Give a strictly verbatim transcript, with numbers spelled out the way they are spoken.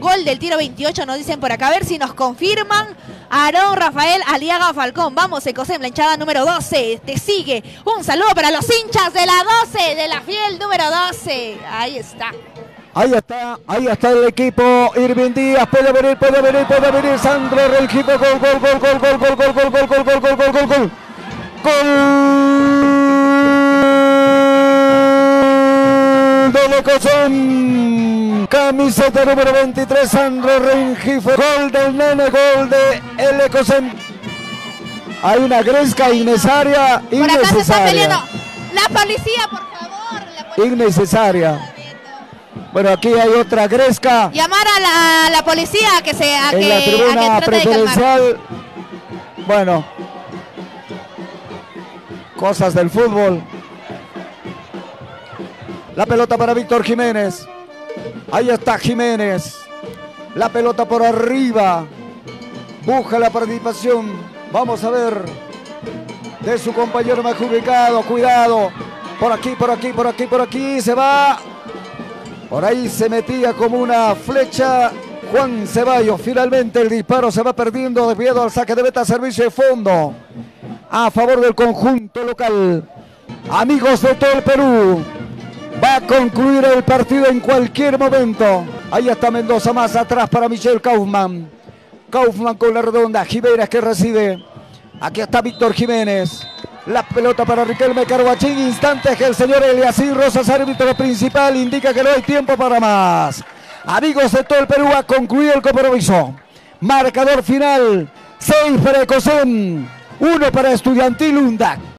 Gol del tiro veintiocho, nos dicen por acá. A ver si nos confirman. Aarón Rafael Aliaga Falcón. Vamos, Ecosem, la hinchada número doce. Te sigue. Un saludo para los hinchas de la doce, de la fiel número doce. Ahí está. Ahí está, ahí está el equipo. Irving Díaz, puede venir, puede venir, puede venir. Sandro Rengifo, gol, gol, gol, gol, gol, gol, gol, gol, gol, gol, gol, gol, gol, gol, gol. Gol del Ecosem. Camiseta número veintitrés, Sandro Rengifo. Gol del nene, gol de el Ecosem. Hay una gresca innecesaria, innecesaria. Por acá se está peleando. La policía, por favor. La policía. Innecesaria. Bueno, aquí hay otra gresca. Llamar a la, a la policía a que se a en que, la tribuna a que preferencial. Bueno, cosas del fútbol. La pelota para Víctor Jiménez. Ahí está Jiménez. La pelota por arriba. Busca la participación. Vamos a ver de su compañero más ubicado. Cuidado. Por aquí, por aquí, por aquí, por aquí. Se va. Por ahí se metía como una flecha Juan Ceballos. Finalmente el disparo se va perdiendo debido al saque de meta, servicio de fondo a favor del conjunto local. Amigos de todo el Perú, va a concluir el partido en cualquier momento. Ahí está Mendoza, más atrás para Michel Kaufman. Kaufman con la redonda, Jiménez que recibe. Aquí está Víctor Jiménez. La pelota para Riquelme Carguachín. Instantes que el señor Eliasir Rosas, árbitro principal, indica que no hay tiempo para más. Amigos de todo el Perú, ha concluido el compromiso. Marcador final: seis para Ecosem, uno para Estudiantil Undac.